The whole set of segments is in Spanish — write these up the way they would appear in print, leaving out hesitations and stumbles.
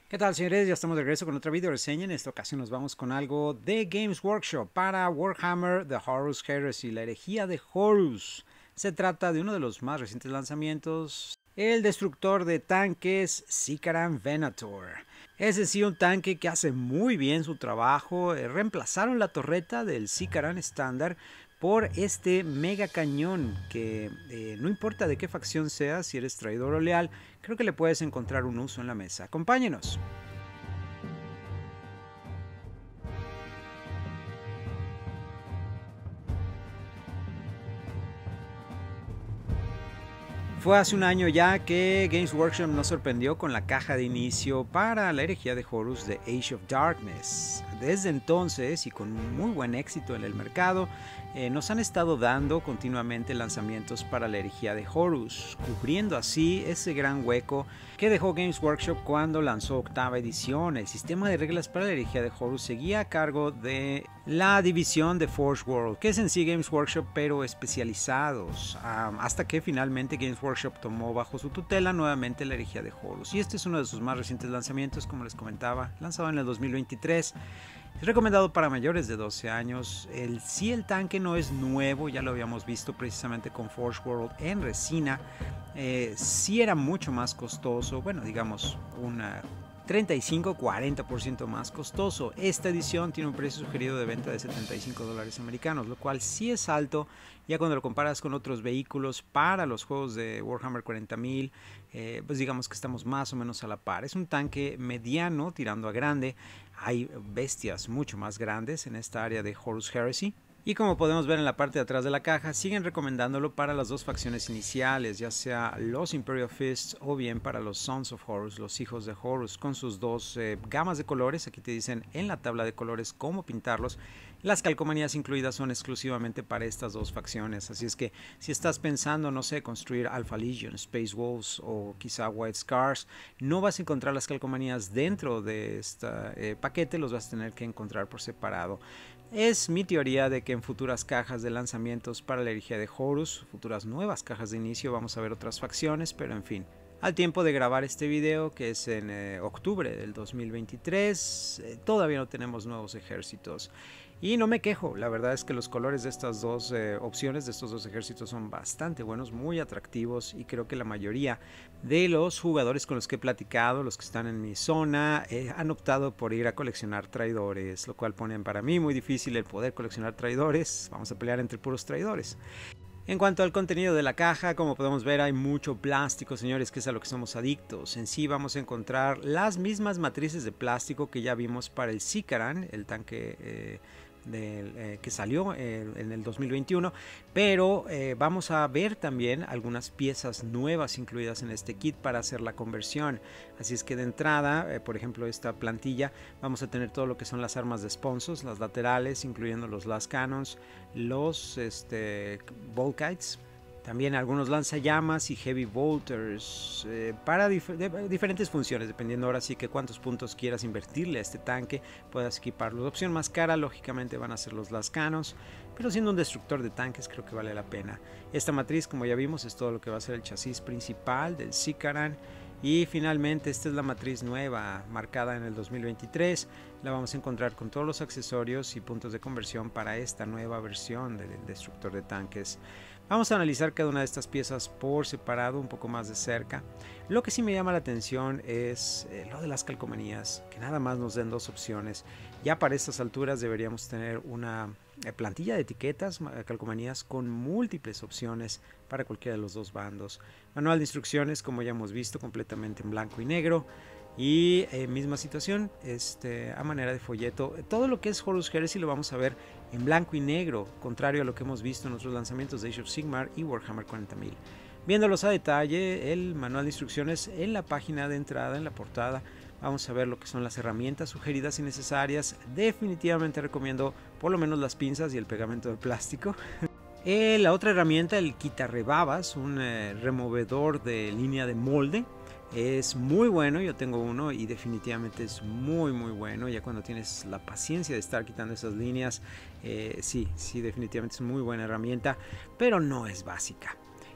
¿Qué tal, señores? Ya estamos de regreso con otra video reseña. En esta ocasión nos vamos con algo de Games Workshop para Warhammer The Horus Heresy, la herejía de Horus. Se trata de uno de los más recientes lanzamientos, el destructor de tanques Sicaran Venator. Es decir, un tanque que hace muy bien su trabajo. Reemplazaron la torreta del Sicaran estándar por este mega cañón que no importa de qué facción seas, si eres traidor o leal, creo que le puedes encontrar un uso en la mesa. Acompáñenos. Fue hace un año ya que Games Workshop nos sorprendió con la caja de inicio para la herejía de Horus de Age of Darkness. Desde entonces, y con muy buen éxito en el mercado, nos han estado dando continuamente lanzamientos para la herejía de Horus, cubriendo así ese gran hueco que dejó Games Workshop cuando lanzó octava edición. El sistema de reglas para la herejía de Horus seguía a cargo de la división de Forge World, que es en sí Games Workshop pero especializados, hasta que finalmente Games Workshop tomó bajo su tutela nuevamente la herejía de Horus, y este es uno de sus más recientes lanzamientos, como les comentaba, lanzado en el 2023. Es recomendado para mayores de 12 años. El tanque no es nuevo, ya lo habíamos visto precisamente con Forge World en resina. Sí era mucho más costoso, bueno, digamos una 35-40% más costoso. Esta edición tiene un precio sugerido de venta de $75 americanos, lo cual sí es alto ya cuando lo comparas con otros vehículos para los juegos de Warhammer 40.000. Pues digamos que estamos más o menos a la par. Es un tanque mediano tirando a grande. Hay bestias mucho más grandes en esta área de Horus Heresy. Y como podemos ver en la parte de atrás de la caja, siguen recomendándolo para las dos facciones iniciales, ya sea los Imperial Fists o bien para los Sons of Horus, los hijos de Horus, con sus dos gamas de colores. Aquí te dicen en la tabla de colores cómo pintarlos. Las calcomanías incluidas son exclusivamente para estas dos facciones, así es que si estás pensando, no sé, construir Alpha Legion, Space Wolves o quizá White Scars, no vas a encontrar las calcomanías dentro de este paquete, los vas a tener que encontrar por separado. Es mi teoría de que en futuras cajas de lanzamientos para la herejía de Horus, futuras nuevas cajas de inicio, vamos a ver otras facciones, pero en fin. Al tiempo de grabar este video, que es en octubre del 2023, todavía no tenemos nuevos ejércitos. Y no me quejo, la verdad es que los colores de estas dos opciones, de estos dos ejércitos, son bastante buenos, muy atractivos, y creo que la mayoría de los jugadores con los que he platicado, los que están en mi zona, han optado por ir a coleccionar traidores, lo cual pone para mí muy difícil el poder coleccionar traidores. Vamos a pelear entre puros traidores. En cuanto al contenido de la caja, como podemos ver, hay mucho plástico, señores, que es a lo que somos adictos. En sí vamos a encontrar las mismas matrices de plástico que ya vimos para el Sicaran, el tanque que salió en el 2021, pero vamos a ver también algunas piezas nuevas incluidas en este kit para hacer la conversión. Así es que de entrada, por ejemplo, esta plantilla, vamos a tener todo lo que son las armas de sponsos, las laterales, incluyendo los Las Cannons, los Volkites, también algunos lanzallamas y heavy bolters para diferentes funciones, dependiendo ahora sí que cuántos puntos quieras invertirle a este tanque, puedas equiparlo. La opción más cara lógicamente van a ser los Las Cannons, pero siendo un destructor de tanques creo que vale la pena. Esta matriz, como ya vimos, es todo lo que va a ser el chasis principal del Sicaran. Y finalmente esta es la matriz nueva, marcada en el 2023. La vamos a encontrar con todos los accesorios y puntos de conversión para esta nueva versión del destructor de tanques. Vamos a analizar cada una de estas piezas por separado, un poco más de cerca. Lo que sí me llama la atención es lo de las calcomanías, que nada más nos den dos opciones. Ya para estas alturas deberíamos tener una plantilla de etiquetas, calcomanías con múltiples opciones para cualquiera de los dos bandos. Manual de instrucciones, como ya hemos visto, completamente en blanco y negro. Y misma situación, a manera de folleto. Todo lo que es Horus Heresy lo vamos a ver en blanco y negro, contrario a lo que hemos visto en otros lanzamientos de Age of Sigmar y Warhammer 40.000. Viéndolos a detalle, el manual de instrucciones en la página de entrada, en la portada, vamos a ver lo que son las herramientas sugeridas y necesarias. Definitivamente recomiendo por lo menos las pinzas y el pegamento de plástico. La otra herramienta, el quitarrebabas, un removedor de línea de molde. Es muy bueno, yo tengo uno y definitivamente es muy bueno. Ya cuando tienes la paciencia de estar quitando esas líneas, sí, definitivamente es muy buena herramienta, pero no es básica.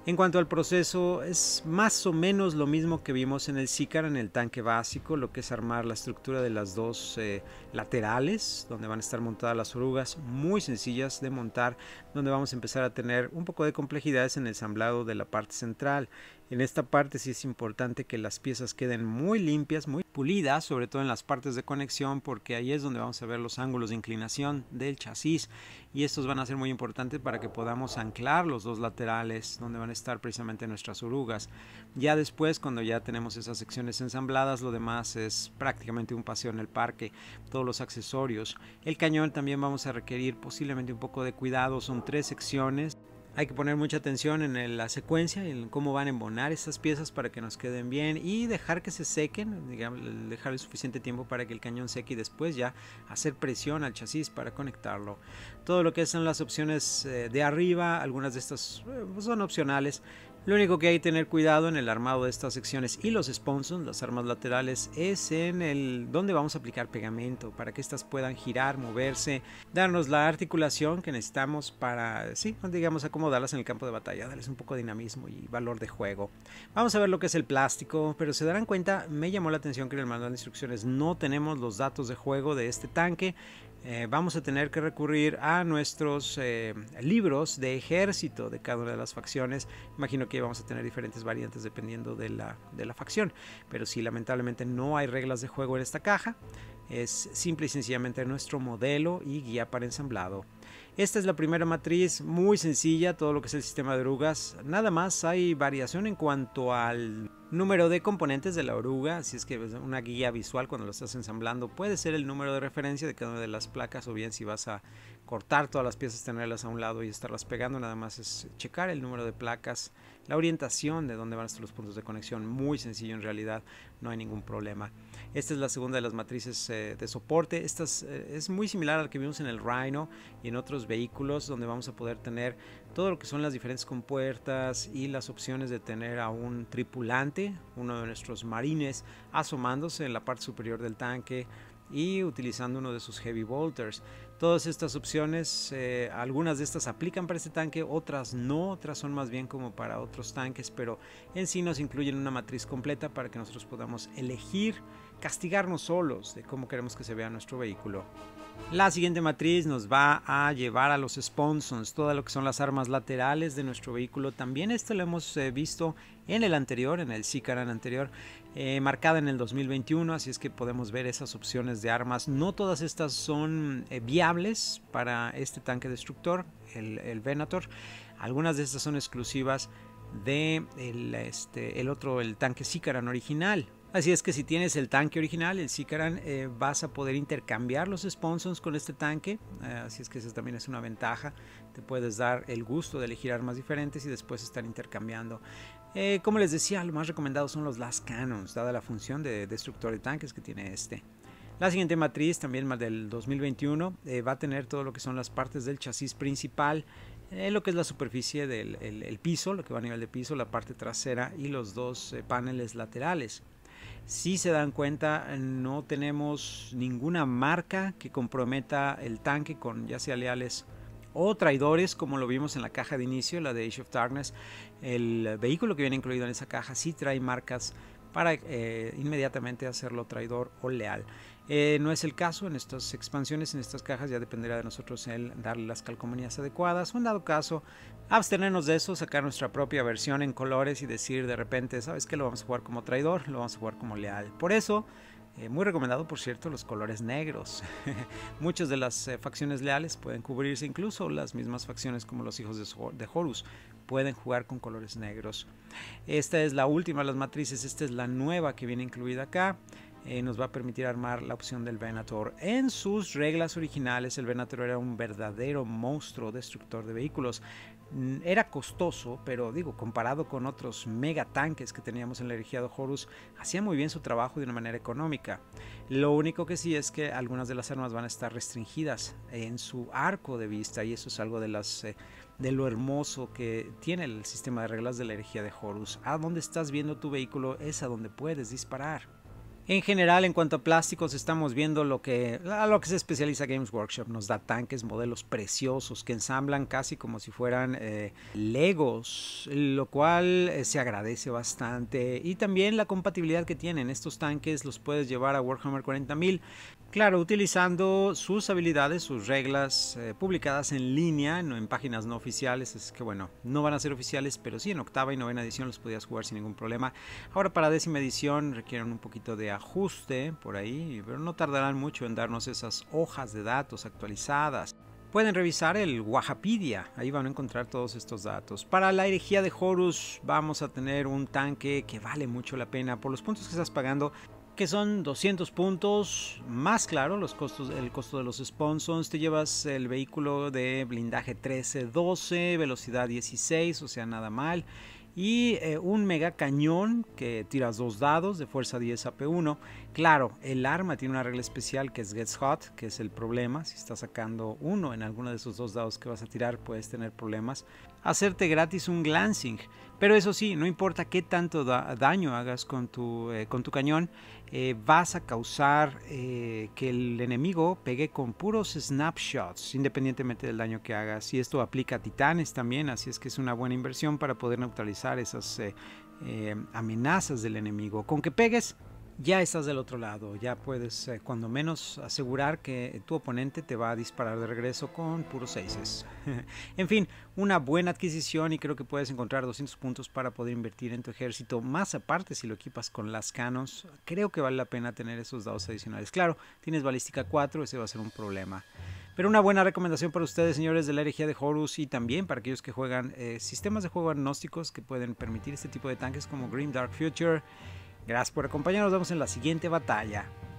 En cuanto al proceso, es más o menos lo mismo que vimos en el Sicaran, en el tanque básico, lo que es armar la estructura de las dos laterales, donde van a estar montadas las orugas, muy sencillas de montar, donde vamos a empezar a tener un poco de complejidades en el ensamblado de la parte central. En esta parte sí es importante que las piezas queden muy limpias, muy pulidas, sobre todo en las partes de conexión, porque ahí es donde vamos a ver los ángulos de inclinación del chasis, y estos van a ser muy importantes para que podamos anclar los dos laterales donde van a estar precisamente nuestras orugas. Ya después, cuando ya tenemos esas secciones ensambladas, lo demás es prácticamente un paseo en el parque, todos los accesorios. El cañón también vamos a requerir posiblemente un poco de cuidado, son 3 secciones. Hay que poner mucha atención en la secuencia, en cómo van a embonar estas piezas para que nos queden bien y dejar que se sequen, digamos, dejar el suficiente tiempo para que el cañón seque y después ya hacer presión al chasis para conectarlo. Todo lo que son las opciones de arriba, algunas de estas son opcionales. Lo único que hay que tener cuidado en el armado de estas secciones y los sponsons, las armas laterales, es en el donde vamos a aplicar pegamento para que estas puedan girar, moverse, darnos la articulación que necesitamos para, sí, digamos, acomodarlas en el campo de batalla, darles un poco de dinamismo y valor de juego. Vamos a ver lo que es el plástico, pero se darán cuenta, me llamó la atención que en el manual de instrucciones no tenemos los datos de juego de este tanque. Vamos a tener que recurrir a nuestros libros de ejército de cada una de las facciones. Imagino que vamos a tener diferentes variantes dependiendo de la facción, pero si lamentablemente no hay reglas de juego en esta caja, es simple y sencillamente nuestro modelo y guía para ensamblado. Esta es la primera matriz, muy sencilla, todo lo que es el sistema de orugas. Nada más hay variación en cuanto al número de componentes de la oruga, así es que una guía visual cuando lo estás ensamblando puede ser el número de referencia de cada una de las placas, o bien si vas a cortar todas las piezas, tenerlas a un lado y estarlas pegando, nada más es checar el número de placas, la orientación de dónde van a estar los puntos de conexión, muy sencillo en realidad, no hay ningún problema. Esta es la segunda de las matrices de soporte. Esta es muy similar al que vimos en el Rhino y en otros vehículos, donde vamos a poder tener todo lo que son las diferentes compuertas y las opciones de tener a un tripulante, uno de nuestros marines, asomándose en la parte superior del tanque y utilizando uno de sus heavy bolters. Todas estas opciones, algunas de estas aplican para este tanque, otras no, otras son más bien como para otros tanques, pero en sí nos incluyen una matriz completa para que nosotros podamos elegir, castigarnos solos de cómo queremos que se vea nuestro vehículo. La siguiente matriz nos va a llevar a los sponsons, todo lo que son las armas laterales de nuestro vehículo. También esto lo hemos visto en el anterior, en el Sicaran anterior, marcada en el 2021, así es que podemos ver esas opciones de armas. No todas estas son viables para este tanque destructor, el Venator. Algunas de estas son exclusivas de el tanque Sicaran original. Así es que si tienes el tanque original, el Sicaran, vas a poder intercambiar los sponsons con este tanque. Así es que esa también es una ventaja. Te puedes dar el gusto de elegir armas diferentes y después estar intercambiando. Como les decía, lo más recomendado son los lascannons, dada la función de destructor de tanques que tiene este. La siguiente matriz, también del 2021, va a tener todo lo que son las partes del chasis principal, lo que es la superficie del piso, lo que va a nivel de piso, la parte trasera y los dos paneles laterales. Si se dan cuenta, no tenemos ninguna marca que comprometa el tanque con ya sea leales o traidores, como lo vimos en la caja de inicio, la de Age of Darkness. El vehículo que viene incluido en esa caja sí trae marcas para inmediatamente hacerlo traidor o leal. No es el caso en estas expansiones, en estas cajas ya dependerá de nosotros el darle las calcomanías adecuadas, o en dado caso abstenernos de eso, sacar nuestra propia versión en colores y decir de repente, ¿sabes qué? Lo vamos a jugar como traidor, lo vamos a jugar como leal. Por eso, muy recomendado por cierto los colores negros. Muchas de las facciones leales pueden cubrirse, incluso las mismas facciones como los hijos de Horus pueden jugar con colores negros. Esta es la última de las matrices, esta es la nueva que viene incluida acá. Nos va a permitir armar la opción del Venator. En sus reglas originales, el Venator era un verdadero monstruo destructor de vehículos. Era costoso, pero digo, comparado con otros megatanques que teníamos en la herejía de Horus, hacía muy bien su trabajo de una manera económica. Lo único que sí es que algunas de las armas van a estar restringidas en su arco de vista, y eso es algo de lo hermoso que tiene el sistema de reglas de la herejía de Horus. A donde estás viendo tu vehículo es a donde puedes disparar. En general, en cuanto a plásticos, estamos viendo a lo que se especializa Games Workshop. Nos da tanques, modelos preciosos que ensamblan casi como si fueran Legos, lo cual se agradece bastante. Y también la compatibilidad que tienen estos tanques los puedes llevar a Warhammer 40.000. Claro, utilizando sus habilidades, sus reglas publicadas en línea, no en páginas no oficiales. Es que bueno, no van a ser oficiales, pero sí en octava y novena edición los podías jugar sin ningún problema. Ahora para décima edición requieren un poquito de ajuste por ahí, pero no tardarán mucho en darnos esas hojas de datos actualizadas. Pueden revisar el Wahapedia, ahí van a encontrar todos estos datos. Para la herejía de Horus vamos a tener un tanque que vale mucho la pena por los puntos que estás pagando, que son 200 puntos, más claro el costo de los sponsons. Te llevas el vehículo de blindaje 13-12, velocidad 16, o sea nada mal, y un mega cañón que tiras 2 dados de fuerza 10 AP1. Claro, el arma tiene una regla especial que es Gets Hot, que es el problema. Si estás sacando uno en alguno de esos 2 dados que vas a tirar, puedes tener problemas. Hacerte gratis un glancing, pero eso sí, no importa qué tanto daño hagas con tu cañón, vas a causar que el enemigo pegue con puros snapshots, independientemente del daño que hagas. Y esto aplica a titanes también, así es que es una buena inversión para poder neutralizar esas amenazas del enemigo. Con que pegues, ya estás del otro lado, ya puedes cuando menos asegurar que tu oponente te va a disparar de regreso con puros 6. En fin, una buena adquisición, y creo que puedes encontrar 200 puntos para poder invertir en tu ejército, más aparte si lo equipas con las Cannons. Creo que vale la pena tener esos dados adicionales. Claro, tienes balística 4, ese va a ser un problema. Pero una buena recomendación para ustedes, señores de la herejía de Horus, y también para aquellos que juegan sistemas de juego agnósticos que pueden permitir este tipo de tanques como Grim Dark Future. Gracias por acompañarnos, nos vemos en la siguiente batalla.